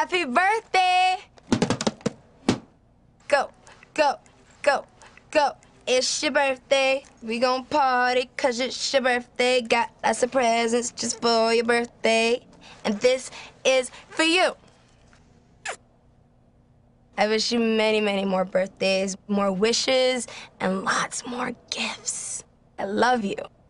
Happy birthday! Go, go, go, go. It's your birthday. We gon' party 'cause it's your birthday. Got lots of presents just for your birthday. And this is for you. I wish you many, many more birthdays, more wishes, and lots more gifts. I love you.